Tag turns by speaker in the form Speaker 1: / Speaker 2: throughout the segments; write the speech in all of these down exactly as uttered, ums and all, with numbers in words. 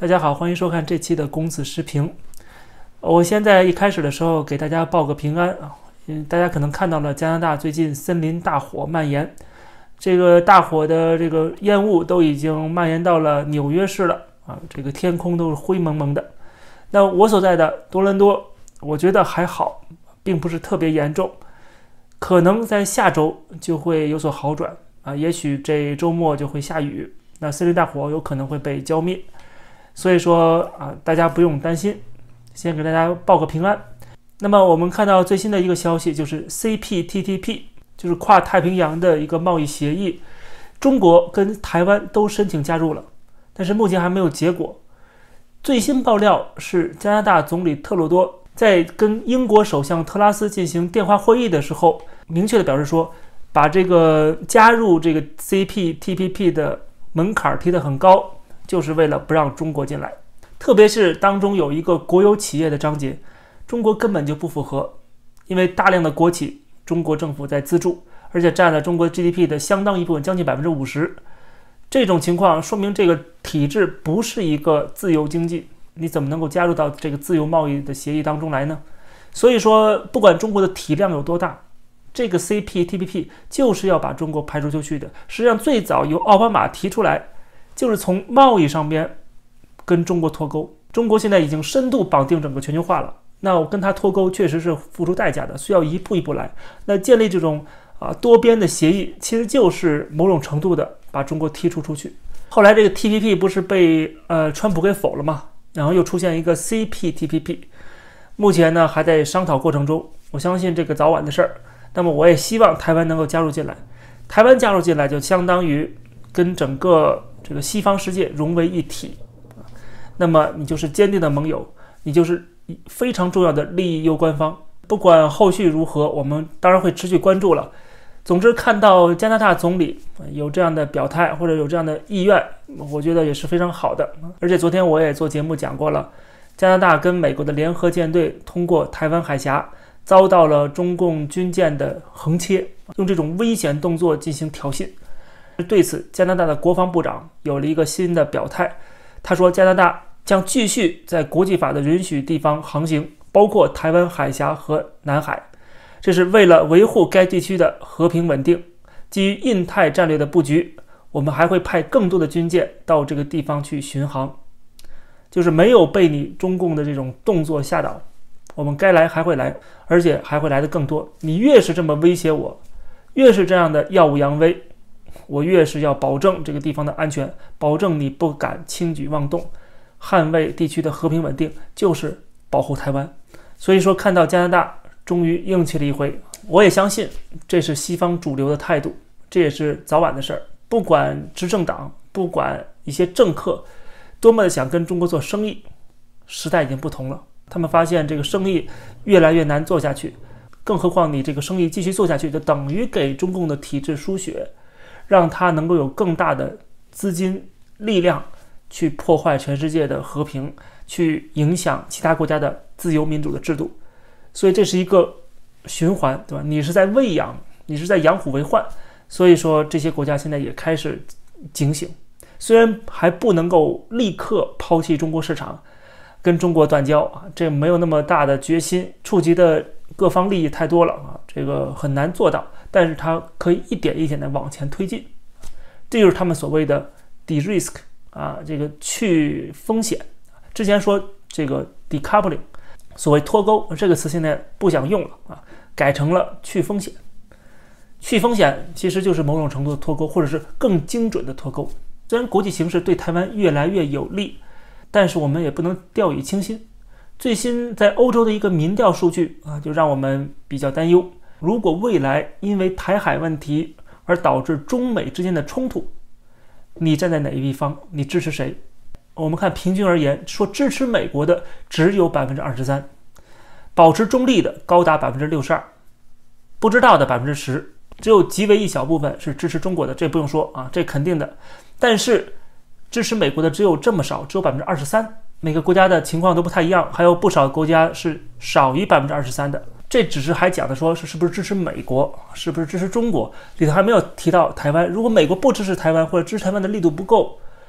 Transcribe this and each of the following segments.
Speaker 1: 大家好，欢迎收看这期的公子时评。我现在一开始的时候给大家报个平安啊，嗯，大家可能看到了加拿大最近森林大火蔓延，这个大火的这个烟雾都已经蔓延到了纽约市了啊，这个天空都是灰蒙蒙的。那我所在的多伦多，我觉得还好，并不是特别严重，可能在下周就会有所好转啊，也许这周末就会下雨，那森林大火有可能会被浇灭。所以说啊，大家不用担心，先给大家报个平安。那么我们看到最新的一个消息，就是 C P T P P， 就是跨太平洋的一个贸易协议，中国跟台湾都申请加入了，但是目前还没有结果。最新爆料是加拿大总理特鲁多在跟英国首相特拉斯进行电话会议的时候，明确的表示说，把这个加入这个 C P T P P 的门槛提得很高，就是为了不让中国进来，特别是当中有一个国有企业的章节，中国根本就不符合，因为大量的国企中国政府在资助，而且占了中国 G D P 的相当一部分，将近 百分之五十。 这种情况说明这个体制不是一个自由经济，你怎么能够加入到这个自由贸易的协议当中来呢？所以说不管中国的体量有多大，这个 C P T P P 就是要把中国排除出去的。实际上最早由奥巴马提出来，就是从贸易上边跟中国脱钩。中国现在已经深度绑定整个全球化了，那我跟它脱钩确实是付出代价的，需要一步一步来。那建立这种啊多边的协议，其实就是某种程度的把中国踢出出去。后来这个 T P P 不是被呃川普给否了吗？然后又出现一个 C P T P P， 目前呢还在商讨过程中，我相信这个早晚的事儿。那么我也希望台湾能够加入进来，台湾加入进来就相当于跟整个这个西方世界融为一体，那么你就是坚定的盟友，你就是非常重要的利益攸关方。不管后续如何，我们当然会持续关注了。总之看到加拿大总理有这样的表态或者有这样的意愿，我觉得也是非常好的。而且昨天我也做节目讲过了，加拿大跟美国的联合舰队通过台湾海峡遭到了中共军舰的横切，用这种危险动作进行挑衅。对此，加拿大的国防部长有了一个新的表态，他说加拿大将继续在国际法的允许地方航行，包括台湾海峡和南海，这是为了维护该地区的和平稳定。基于印太战略的布局，我们还会派更多的军舰到这个地方去巡航，就是没有被你中共的这种动作吓倒，我们该来还会来，而且还会来的更多。你越是这么威胁我，越是这样的耀武扬威，我越是要保证这个地方的安全，保证你不敢轻举妄动，捍卫地区的和平稳定，就是保护台湾。所以说看到加拿大终于硬气了一回，我也相信这是西方主流的态度，这也是早晚的事儿。不管执政党，不管一些政客多么的想跟中国做生意，时代已经不同了，他们发现这个生意越来越难做下去，更何况你这个生意继续做下去，就等于给中共的体制输血，让他能够有更大的资金力量去破坏全世界的和平，去影响其他国家的自由民主的制度。所以这是一个循环，对吧？你是在喂养，你是在养虎为患。所以说这些国家现在也开始警醒，虽然还不能够立刻抛弃中国市场，跟中国断交啊，这没有那么大的决心，触及的各方利益太多了啊，这个很难做到。但是它可以一点一点的往前推进，这就是他们所谓的 de-risk 啊，这个去风险。之前说这个 decoupling， 所谓脱钩这个词现在不想用了啊，改成了去风险。去风险其实就是某种程度的脱钩，或者是更精准的脱钩。虽然国际形势对台湾越来越有利，但是我们也不能掉以轻心。最新在欧洲的一个民调数据啊，就让我们比较担忧。如果未来因为台海问题而导致中美之间的冲突，你站在哪一方？你支持谁？我们看平均而言，说支持美国的只有 百分之二十三， 保持中立的高达 百分之六十二， 不知道的 百分之十， 只有极为一小部分是支持中国的，这不用说啊，这肯定的。但是支持美国的只有这么少，只有 百分之二十三， 每个国家的情况都不太一样，还有不少国家是少于 百分之二十三 的。这只是还讲的说是是不是支持美国，是不是支持中国，里头还没有提到台湾。如果美国不支持台湾，或者支持台湾的力度不够，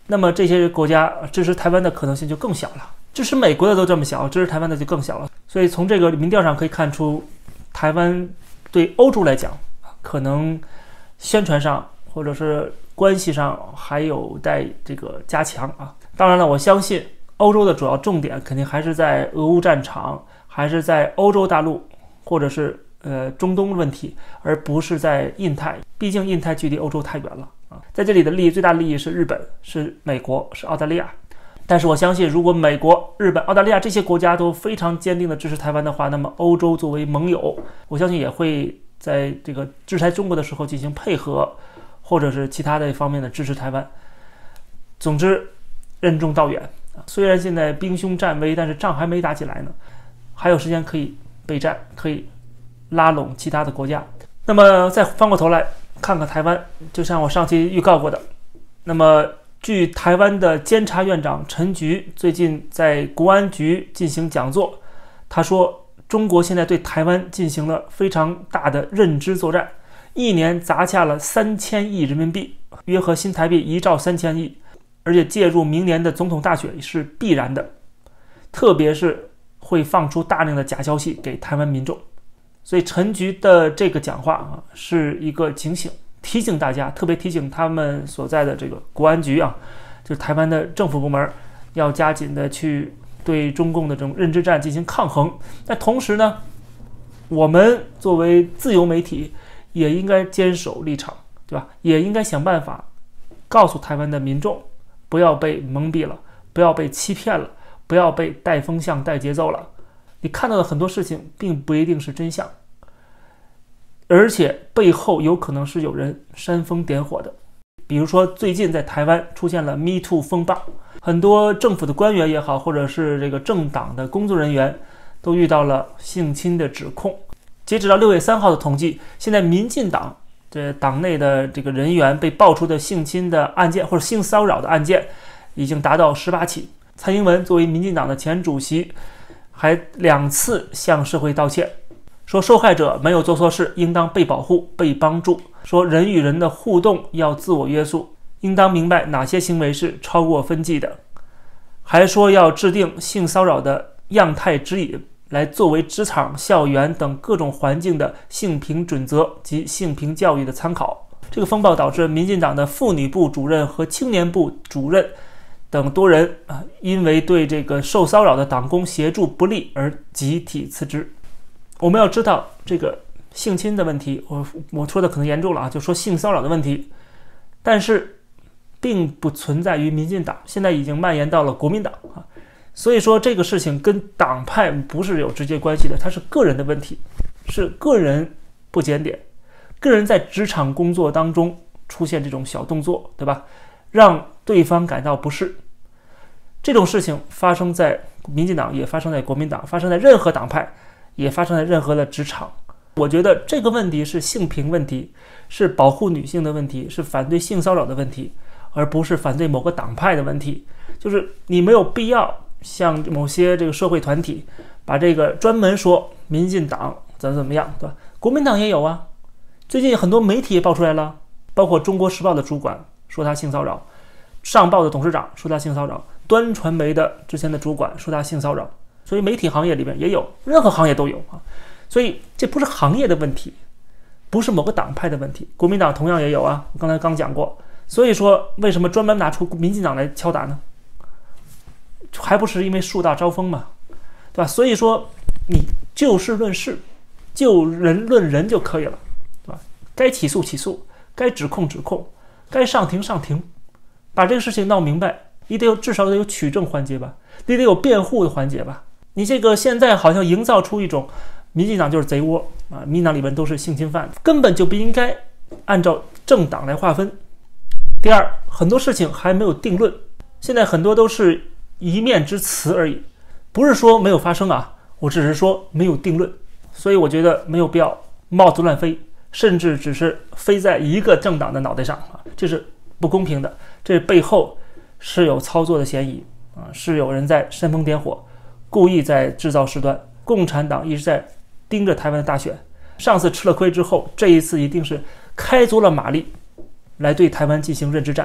Speaker 1: 那么这些国家支持台湾的可能性就更小了。支持美国的都这么小，支持台湾的就更小了。所以从这个民调上可以看出，台湾对欧洲来讲，可能宣传上或者是关系上还有待这个加强啊。当然了，我相信欧洲的主要重点肯定还是在俄乌战场，还是在欧洲大陆，或者是呃中东问题，而不是在印太。毕竟印太距离欧洲太远了啊。在这里的利益最大的利益是日本，是美国，是澳大利亚。但是我相信，如果美国、日本、澳大利亚这些国家都非常坚定的支持台湾的话，那么欧洲作为盟友，我相信也会在这个制裁中国的时候进行配合，或者是其他的方面的支持台湾。总之，任重道远。虽然现在兵凶战危，但是仗还没打起来呢，还有时间可以备战，可以拉拢其他的国家。那么再翻过头来看看台湾，就像我上期预告过的，那么据台湾的监察院长陈菊最近在国安局进行讲座，他说中国现在对台湾进行了非常大的认知作战，一年砸下了三千亿人民币，约合新台币一兆三千亿，而且介入明年的总统大选是必然的，特别是会放出大量的假消息给台湾民众。所以陈菊的这个讲话啊，是一个警醒，提醒大家，特别提醒他们所在的这个国安局啊，就是台湾的政府部门，要加紧的去对中共的这种认知战进行抗衡。但同时呢，我们作为自由媒体也应该坚守立场，对吧？也应该想办法告诉台湾的民众，不要被蒙蔽了，不要被欺骗了，不要被带风向带节奏了。你看到的很多事情并不一定是真相，而且背后有可能是有人煽风点火的。比如说最近在台湾出现了 Me Too 风暴，很多政府的官员也好，或者是这个政党的工作人员都遇到了性侵的指控。截止到六月三号的统计，现在民进党这党内的这个人员被爆出的性侵的案件或者性骚扰的案件已经达到十八起。蔡英文作为民进党的前主席，还两次向社会道歉，说受害者没有做错事，应当被保护、被帮助。说人与人的互动要自我约束，应当明白哪些行为是超过分际的。还说要制定性骚扰的样态指引，来作为职场、校园等各种环境的性平准则及性平教育的参考。这个风暴导致民进党的妇女部主任和青年部主任等多人啊，因为对这个受骚扰的党工协助不力而集体辞职。我们要知道，这个性侵的问题，我我说的可能严重了啊，就说性骚扰的问题，但是并不存在于民进党，现在已经蔓延到了国民党啊。所以说这个事情跟党派不是有直接关系的，它是个人的问题，是个人不检点，个人在职场工作当中出现这种小动作，对吧？让对方感到不适。这种事情发生在民进党，也发生在国民党，发生在任何党派，也发生在任何的职场。我觉得这个问题是性平问题，是保护女性的问题，是反对性骚扰的问题，而不是反对某个党派的问题。就是你没有必要像某些这个社会团体把这个专门说民进党怎么怎么样，对吧？国民党也有啊，最近很多媒体也爆出来了，包括中国时报的主管说他性骚扰，上报的董事长说他性骚扰，端传媒的之前的主管说他性骚扰。所以媒体行业里面也有，任何行业都有啊。所以这不是行业的问题，不是某个党派的问题，国民党同样也有啊，我刚才刚讲过。所以说为什么专门拿出民进党来敲打呢？还不是因为树大招风嘛，对吧？所以说你就事论事，就人论人就可以了，对吧？该起诉起诉，该指控指控，该上庭上庭，把这个事情闹明白。你得有至少得有取证环节吧，你得有辩护的环节吧。你这个现在好像营造出一种民进党就是贼窝啊，民进党里面都是性侵犯，根本就不应该按照政党来划分。第二，很多事情还没有定论，现在很多都是一面之词而已，不是说没有发生啊，我只是说没有定论。所以我觉得没有必要帽子乱飞，甚至只是飞在一个政党的脑袋上啊，这是不公平的，这背后是有操作的嫌疑啊，是有人在煽风点火，故意在制造事端。共产党一直在盯着台湾的大选，上次吃了亏之后，这一次一定是开足了马力来对台湾进行认知战，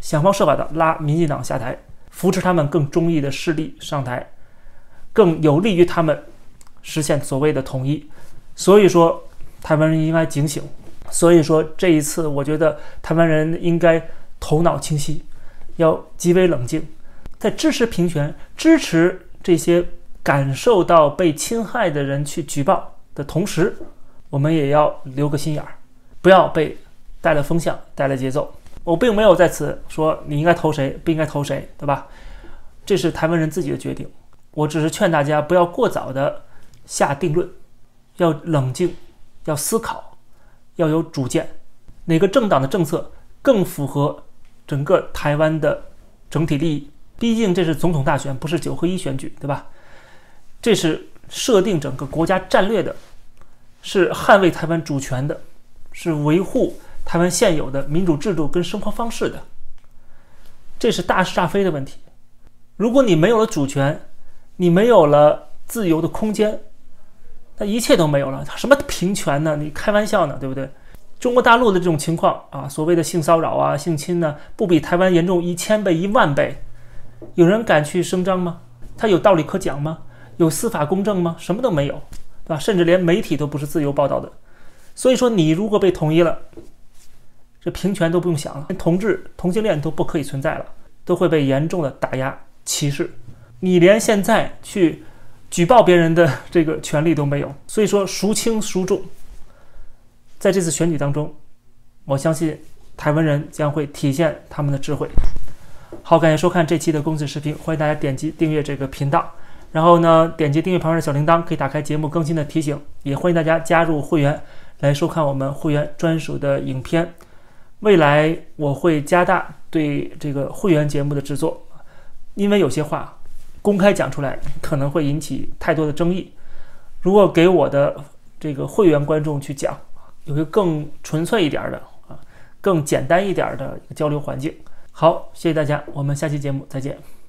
Speaker 1: 想方设法的拉民进党下台，扶持他们更中立的势力上台，更有利于他们实现所谓的统一。所以说台湾人应该警醒，所以说这一次我觉得台湾人应该头脑清晰，要极为冷静，在支持平权，支持这些感受到被侵害的人去举报的同时，我们也要留个心眼儿，不要被带了风向，带了节奏。我并没有在此说你应该投谁，不应该投谁，对吧？这是台湾人自己的决定。我只是劝大家不要过早的下定论，要冷静，要思考，要有主见。哪个政党的政策更符合整个台湾的整体利益？毕竟这是总统大选，不是九合一选举，对吧？这是设定整个国家战略的，是捍卫台湾主权的，是维护台湾现有的民主制度跟生活方式的。这是大是大非的问题。如果你没有了主权，你没有了自由的空间，那一切都没有了。什么平权呢？你开玩笑呢，对不对？中国大陆的这种情况啊，所谓的性骚扰啊、性侵呢，不比台湾严重一千倍、一万倍？有人敢去声张吗？他有道理可讲吗？有司法公正吗？什么都没有，对吧？甚至连媒体都不是自由报道的。所以说，你如果被统一了，这平权都不用想了，连同志、同性恋都不可以存在了，都会被严重的打压、歧视。你连现在去举报别人的这个权利都没有。所以说，孰轻孰重，在这次选举当中，我相信台湾人将会体现他们的智慧。好，感谢收看这期的公子视频，欢迎大家点击订阅这个频道，然后呢，点击订阅旁边的小铃铛，可以打开节目更新的提醒。也欢迎大家加入会员来收看我们会员专属的影片。未来我会加大对这个会员节目的制作，因为有些话公开讲出来可能会引起太多的争议。如果给我的这个会员观众去讲，有一个更纯粹一点的啊，更简单一点的一个交流环境。好，谢谢大家，我们下期节目再见。